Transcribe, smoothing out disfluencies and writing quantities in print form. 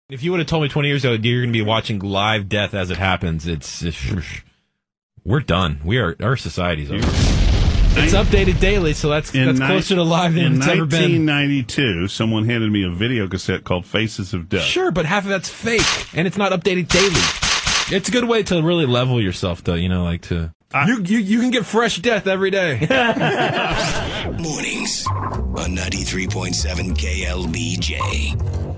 If you would have told me 20 years ago you're going to be watching live death as it happens, we're done. Our society's over. It's updated daily, so that's closer to live than it's ever been. In 1992, someone handed me a video cassette called Faces of Death. Sure, but half of that's fake, and it's not updated daily. It's a good way to really level yourself, though. You can get fresh death every day. Mornings on 93.7 KLBJ.